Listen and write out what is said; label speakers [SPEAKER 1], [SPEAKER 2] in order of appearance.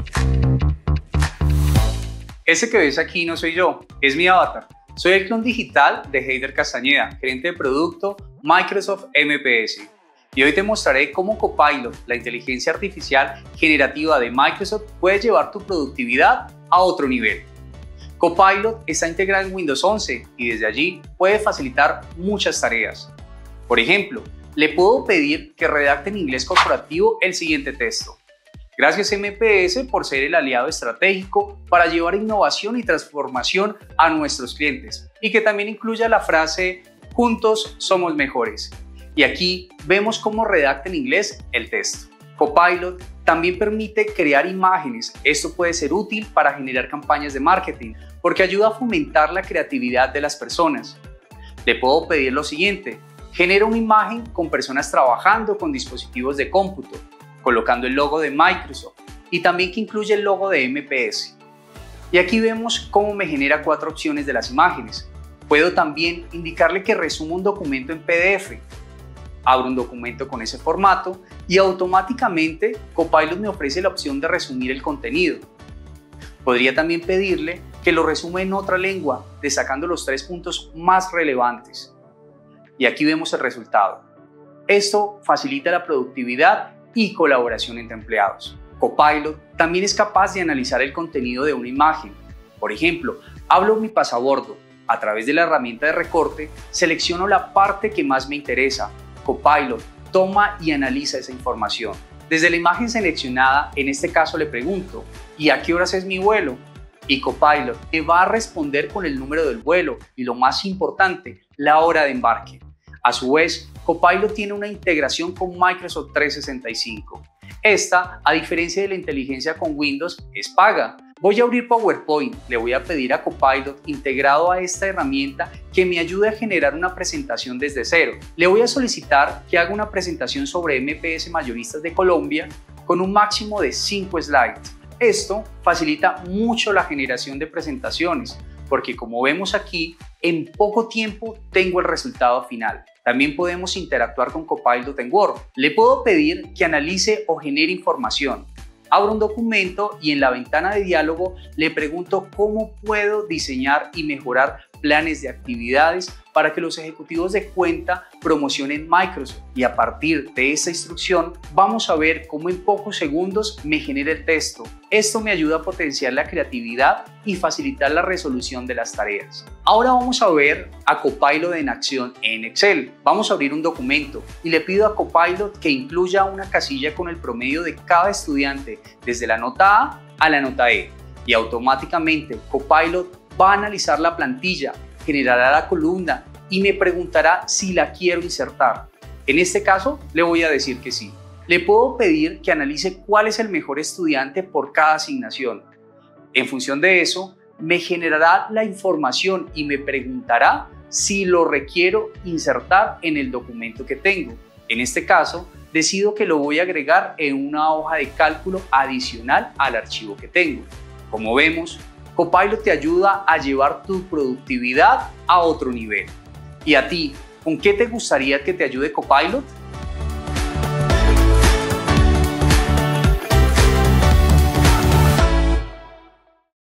[SPEAKER 1] Ese que ves aquí no soy yo, es mi avatar. Soy el clon digital de Heider Castañeda, gerente de producto Microsoft MPS. Y hoy te mostraré cómo Copilot, la inteligencia artificial generativa de Microsoft, puede llevar tu productividad a otro nivel. Copilot está integrado en Windows 11 y desde allí puede facilitar muchas tareas. Por ejemplo, le puedo pedir que redacte en inglés corporativo el siguiente texto. Gracias MPS por ser el aliado estratégico para llevar innovación y transformación a nuestros clientes y que también incluya la frase "Juntos somos mejores". Y aquí vemos cómo redacta en inglés el texto. Copilot también permite crear imágenes. Esto puede ser útil para generar campañas de marketing porque ayuda a fomentar la creatividad de las personas. Le puedo pedir lo siguiente: genera una imagen con personas trabajando con dispositivos de cómputo, colocando el logo de Microsoft y también que incluye el logo de MPS. Y aquí vemos cómo me genera 4 opciones de las imágenes. Puedo también indicarle que resuma un documento en PDF. Abro un documento con ese formato y automáticamente Copilot me ofrece la opción de resumir el contenido. Podría también pedirle que lo resuma en otra lengua, destacando los 3 puntos más relevantes. Y aquí vemos el resultado. Esto facilita la productividad y colaboración entre empleados. Copilot también es capaz de analizar el contenido de una imagen. Por ejemplo, hablo mi pasabordo. A través de la herramienta de recorte, selecciono la parte que más me interesa. Copilot toma y analiza esa información. Desde la imagen seleccionada, en este caso le pregunto: ¿y a qué horas es mi vuelo? Y Copilot me va a responder con el número del vuelo y, lo más importante, la hora de embarque. A su vez, Copilot tiene una integración con Microsoft 365. Esta, a diferencia de la inteligencia con Windows, es paga. Voy a abrir PowerPoint, le voy a pedir a Copilot integrado a esta herramienta que me ayude a generar una presentación desde cero. Le voy a solicitar que haga una presentación sobre MPS Mayoristas de Colombia con un máximo de 5 slides. Esto facilita mucho la generación de presentaciones porque, como vemos aquí, en poco tiempo tengo el resultado final. También podemos interactuar con Copilot en Word. Le puedo pedir que analice o genere información. Abro un documento y en la ventana de diálogo le pregunto cómo puedo diseñar y mejorar planes de actividades para que los ejecutivos de cuenta promocionen Microsoft. Y a partir de esta instrucción vamos a ver cómo en pocos segundos me genera el texto. Esto me ayuda a potenciar la creatividad y facilitar la resolución de las tareas. Ahora vamos a ver a Copilot en acción en Excel. Vamos a abrir un documento y le pido a Copilot que incluya una casilla con el promedio de cada estudiante desde la nota A a la nota E. Y automáticamente Copilot va a analizar la plantilla, generará la columna y me preguntará si la quiero insertar. En este caso, le voy a decir que sí. Le puedo pedir que analice cuál es el mejor estudiante por cada asignación. En función de eso, me generará la información y me preguntará si lo requiero insertar en el documento que tengo. En este caso, decido que lo voy a agregar en una hoja de cálculo adicional al archivo que tengo. Como vemos, Copilot te ayuda a llevar tu productividad a otro nivel. ¿Y a ti, con qué te gustaría que te ayude Copilot?